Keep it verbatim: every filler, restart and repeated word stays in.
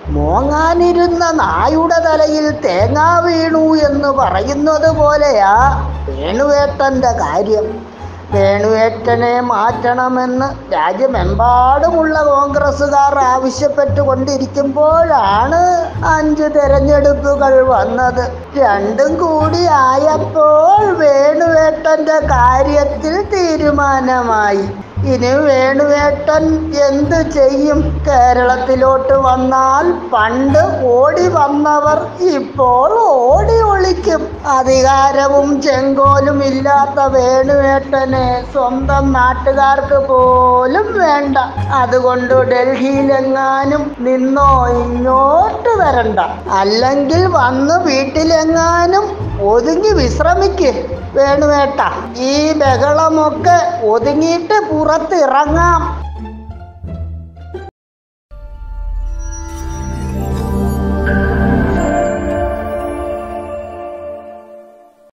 മോങ്ങാനിരുന്ന നായുടെ തലയിൽ തേങ്ങ വീണു എന്ന് പറയുന്നത് പോലെയാ വേണുവേട്ടൻ്റെ കാര്യം. വേണുവേട്ടനെ മാറ്റണമെന്ന് രാജ്യമെമ്പാടുമുള്ള കോൺഗ്രസ്സുകാർ ആവശ്യപ്പെട്ടുകൊണ്ടിരിക്കുമ്പോഴാണ് അഞ്ച് തെരഞ്ഞെടുപ്പുകൾ വന്നത്. രണ്ടും കൂടി ആയപ്പോൾ വേണുവേട്ടൻ്റെ കാര്യത്തിൽ തീരുമാനമായി. ഇനി വേണുവേട്ടൻ എന്ത് ചെയ്യും? കേരളത്തിലോട്ട് വന്നാൽ പണ്ട് ഓടി വന്നവർ ഇപ്പോൾ ഓടി ഒളിക്കും. അധികാരവും ചെങ്കോലും ഇല്ലാത്ത വേണുവേട്ടനെ സ്വന്തം നാട്ടുകാർക്ക് പോലും വേണ്ട. അതുകൊണ്ട് ഡൽഹിയിലെങ്ങാനും നിന്നോ ഇങ്ങോട്ട് വരണ്ട. അല്ലെങ്കിൽ വന്ന് വീട്ടിലെങ്ങാനും ഒതുങ്ങി വിശ്രമിക്ക് വേണുവേട്ട. ഈ ബഹളമൊക്കെ ഒതുങ്ങിയിട്ട് പുറത്തിറങ്ങാം.